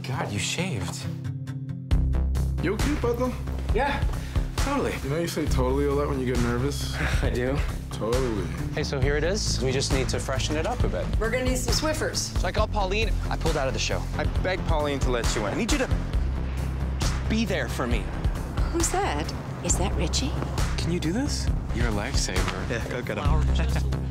God, you shaved. You okay, brother? Yeah, totally. You know you say totally a lot when you get nervous? I do. Totally. Hey, so here it is. We just need to freshen it up a bit. We're gonna need some Swiffers. So I called Pauline. I pulled out of the show. I begged Pauline to let you in. I need you to just be there for me. Who's that? Is that Richie? Can you do this? You're a lifesaver. Yeah, go get him.